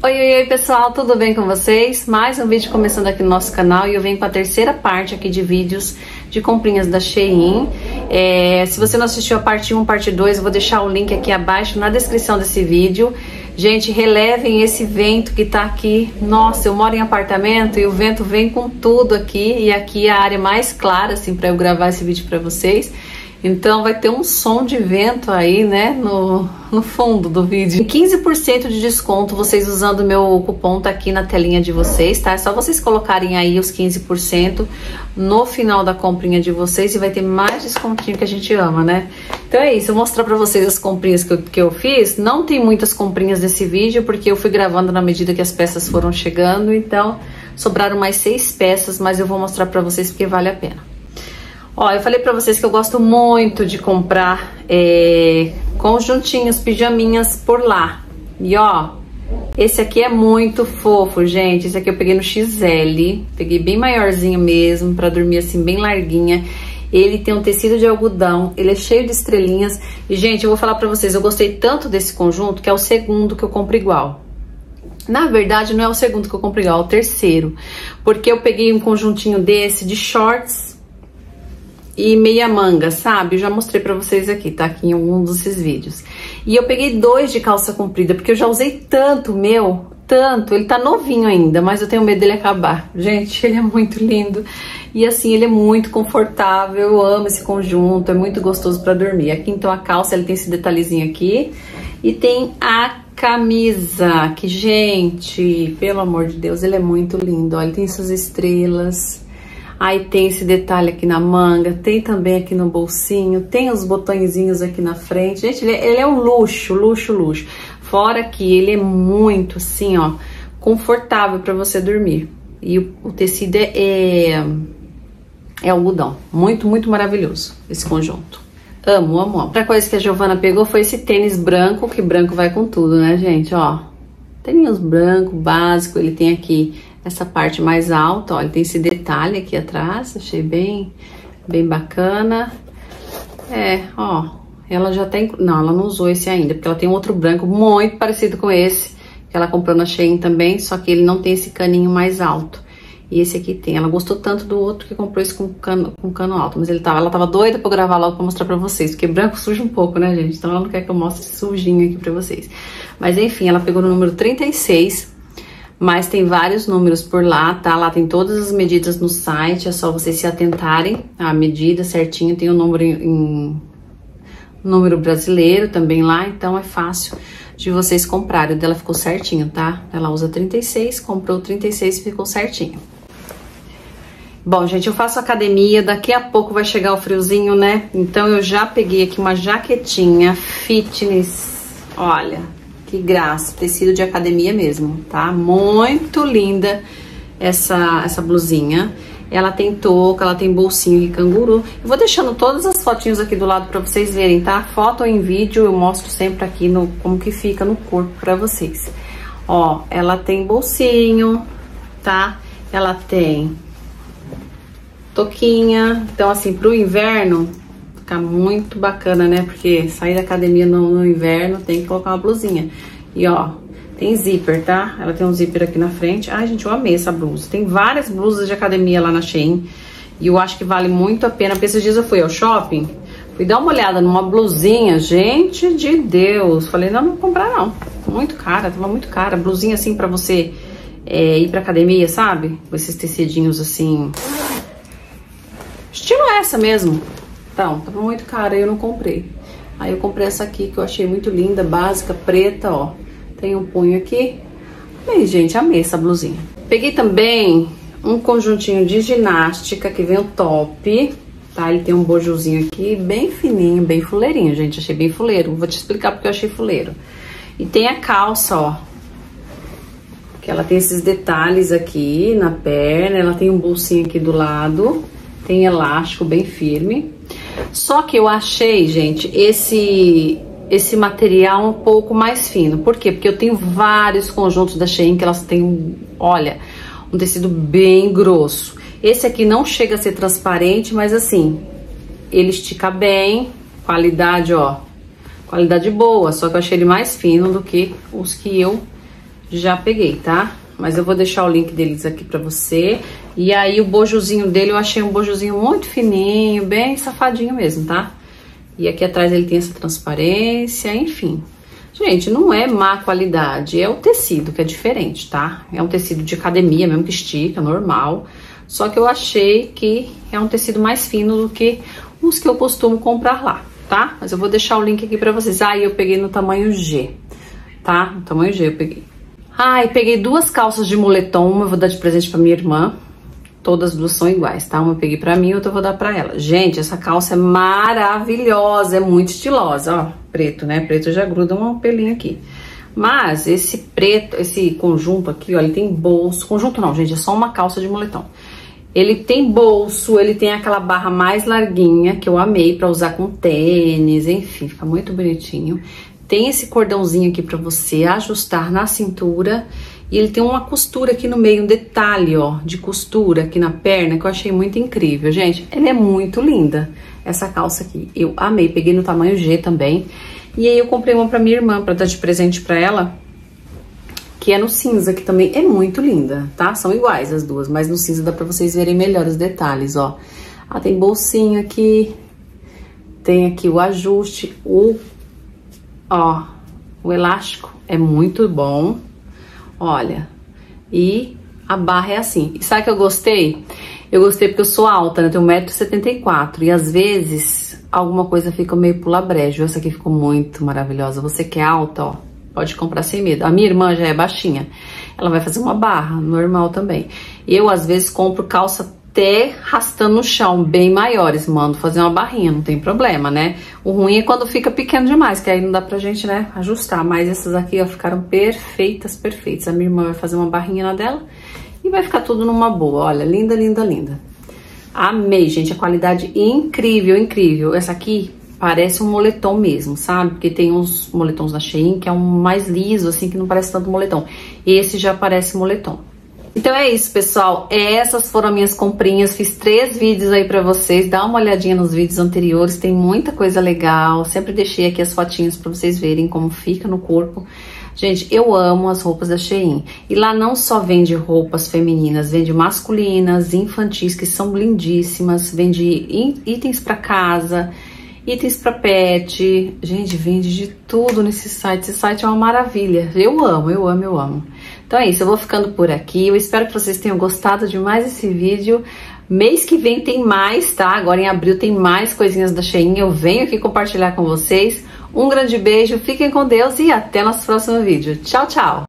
Oi pessoal, tudo bem com vocês? Mais um vídeo começando aqui no nosso canal e eu venho com a terceira parte aqui de vídeos de comprinhas da Shein. Se você não assistiu a parte 1, parte 2, eu vou deixar o link aqui abaixo na descrição desse vídeo. Gente, relevem esse vento que tá aqui. Nossa, eu moro em apartamento e o vento vem com tudo aqui. E aqui é a área mais clara, assim, pra eu gravar esse vídeo pra vocês. Então vai ter um som de vento aí, né, no fundo do vídeo. 15% de desconto, vocês usando o meu cupom, tá aqui na telinha de vocês, tá? É só vocês colocarem aí os 15% no final da comprinha de vocês e vai ter mais descontinho que a gente ama, né? Então é isso, eu vou mostrar pra vocês as comprinhas que eu fiz. Não tem muitas comprinhas nesse vídeo, porque eu fui gravando na medida que as peças foram chegando, então sobraram mais 6 peças, mas eu vou mostrar pra vocês porque vale a pena. Ó, eu falei pra vocês que eu gosto muito de comprar conjuntinhos, pijaminhas por lá. E ó, esse aqui é muito fofo, gente. Esse aqui eu peguei no XL, peguei bem maiorzinho mesmo, pra dormir assim, bem larguinha. Ele tem um tecido de algodão, ele é cheio de estrelinhas. E, gente, eu vou falar pra vocês, eu gostei tanto desse conjunto que é o segundo que eu compro igual. Na verdade, não é o segundo que eu compro igual, é o terceiro. Porque eu peguei um conjuntinho desse de shorts e meia manga, sabe? Eu já mostrei pra vocês aqui, tá? Aqui em algum desses vídeos. E eu peguei 2 de calça comprida, porque eu já usei tanto o meu, tanto. Ele tá novinho ainda, mas eu tenho medo dele acabar. Gente, ele é muito lindo. E assim, ele é muito confortável. Eu amo esse conjunto, é muito gostoso pra dormir. Aqui então a calça, ele tem esse detalhezinho aqui. E tem a camisa, que, gente, pelo amor de Deus, ele é muito lindo. Olha, ele tem essas estrelas. Aí tem esse detalhe aqui na manga, tem também aqui no bolsinho, tem os botõezinhos aqui na frente. Gente, ele é um luxo, luxo, luxo. Fora que ele é muito, assim, ó, confortável pra você dormir. E o tecido é algodão. Muito, muito maravilhoso esse conjunto. Amo, amo, amo. Outra coisa que a Giovana pegou foi esse tênis branco, que branco vai com tudo, né, gente? Ó, tênis branco, básico, ele tem aqui essa parte mais alta, ó, ele tem esse detalhe aqui atrás, achei bem bacana. Ó, ela já tem, não, ela não usou esse ainda, porque ela tem um outro branco muito parecido com esse, que ela comprou na Shein também, só que ele não tem esse caninho mais alto. E esse aqui tem, ela gostou tanto do outro que comprou esse com cano alto, mas ela tava doida pra eu gravar logo pra mostrar pra vocês, porque branco suja um pouco, né, gente? Então ela não quer que eu mostre sujinho aqui pra vocês. Mas enfim, ela pegou no número 36, mas tem vários números por lá, tá? Lá tem todas as medidas no site, é só vocês se atentarem à medida certinho. Tem o número número brasileiro também lá, então é fácil de vocês comprarem. O dela ficou certinho, tá? Ela usa 36, comprou 36 e ficou certinho. Bom, gente, eu faço academia, daqui a pouco vai chegar o friozinho, né? Então eu já peguei aqui uma jaquetinha fitness, olha. Que graça, tecido de academia mesmo, tá? Muito linda essa blusinha. Ela tem touca, ela tem bolsinho de canguru. Eu vou deixando todas as fotinhos aqui do lado pra vocês verem, tá? Foto ou em vídeo, eu mostro sempre aqui como que fica no corpo pra vocês. Ó, ela tem bolsinho, tá? Ela tem touquinha. Então, assim, pro inverno fica muito bacana, né? Porque sair da academia no inverno tem que colocar uma blusinha. E ó, tem zíper, tá? Ela tem um zíper aqui na frente. Ai, gente, eu amei essa blusa. Tem várias blusas de academia lá na Shein. E eu acho que vale muito a pena. Porque esses dias eu fui ao shopping, fui dar uma olhada numa blusinha. Gente de Deus. Falei, não vou comprar não. Muito cara, tava muito cara. Blusinha assim pra você ir pra academia, sabe? Com esses tecidinhos assim. Estilo essa mesmo. Então, tava muito cara e eu não comprei. Aí eu comprei essa aqui que eu achei muito linda, básica, preta, ó. Tem um punho aqui. Amei, gente, amei essa blusinha. Peguei também um conjuntinho de ginástica que vem o top, tá? Ele tem um bojozinho aqui, bem fininho, bem fuleirinho, gente. Achei bem fuleiro. Vou te explicar porque eu achei fuleiro. E tem a calça, ó. Que ela tem esses detalhes aqui na perna. Ela tem um bolsinho aqui do lado. Tem elástico bem firme. Só que eu achei, gente, esse material um pouco mais fino. Por quê? Porque eu tenho vários conjuntos da Shein que elas têm, olha, um tecido bem grosso. Esse aqui não chega a ser transparente, mas assim, ele estica bem, qualidade, ó, qualidade boa. Só que eu achei ele mais fino do que os que eu já peguei, tá? Mas eu vou deixar o link deles aqui pra você. E aí o bojozinho dele, eu achei um bojozinho muito fininho, bem safadinho mesmo, tá? E aqui atrás ele tem essa transparência, enfim. Gente, não é má qualidade, é o tecido que é diferente, tá? É um tecido de academia mesmo, que estica, normal. Só que eu achei que é um tecido mais fino do que os que eu costumo comprar lá, tá? Mas eu vou deixar o link aqui pra vocês. Aí eu peguei no tamanho G, tá? No tamanho G eu peguei. E peguei duas calças de moletom, uma eu vou dar de presente pra minha irmã. Todas as duas são iguais, tá? Uma eu peguei pra mim, outra eu vou dar pra ela. Gente, essa calça é maravilhosa, é muito estilosa, ó. Preto, né? Preto já gruda um pelinho aqui. Mas esse preto, esse conjunto aqui, ó, ele tem bolso. Conjunto não, gente, é só uma calça de moletom. Ele tem bolso, ele tem aquela barra mais larguinha, que eu amei pra usar com tênis, enfim, fica muito bonitinho. Tem esse cordãozinho aqui pra você ajustar na cintura. E ele tem uma costura aqui no meio, um detalhe, ó, de costura aqui na perna, que eu achei muito incrível. Gente, ela é muito linda, essa calça aqui. Eu amei, peguei no tamanho G também. E aí eu comprei uma pra minha irmã, pra dar de presente pra ela, que é no cinza, que também é muito linda, tá? São iguais as duas, mas no cinza dá pra vocês verem melhor os detalhes, ó. Tem bolsinho aqui, tem aqui o ajuste, o elástico é muito bom. Olha, e a barra é assim. E sabe que eu gostei? Eu gostei porque eu sou alta, né? Eu tenho 1,74 m. E às vezes alguma coisa fica meio pula-brejo. Essa aqui ficou muito maravilhosa. Você que é alta, ó, pode comprar sem medo. A minha irmã já é baixinha. Ela vai fazer uma barra, normal também. Eu, às vezes, compro calça até arrastando no chão, bem maiores. Mando fazer uma barrinha, não tem problema, né? O ruim é quando fica pequeno demais, que aí não dá pra gente, né, ajustar. Mas essas aqui, ó, ficaram perfeitas, perfeitas. A minha irmã vai fazer uma barrinha na dela e vai ficar tudo numa boa. Olha, linda, linda, linda. Amei, gente, a qualidade incrível, incrível. Essa aqui parece um moletom mesmo, sabe? Porque tem uns moletons da Shein que é um mais liso, assim, que não parece tanto moletom. Esse já parece moletom. Então é isso, pessoal, essas foram as minhas comprinhas, fiz 3 vídeos aí pra vocês, dá uma olhadinha nos vídeos anteriores, tem muita coisa legal, sempre deixei aqui as fotinhas pra vocês verem como fica no corpo. Gente, eu amo as roupas da Shein, e lá não só vende roupas femininas, vende masculinas, infantis, que são lindíssimas, vende itens pra casa, itens pra pet, gente, vende de tudo nesse site, esse site é uma maravilha, eu amo, eu amo, eu amo. Então é isso, eu vou ficando por aqui, eu espero que vocês tenham gostado de mais esse vídeo. Mês que vem tem mais, tá? Agora em abril tem mais coisinhas da Shein, eu venho aqui compartilhar com vocês. Um grande beijo, fiquem com Deus e até nosso próximo vídeo. Tchau, tchau!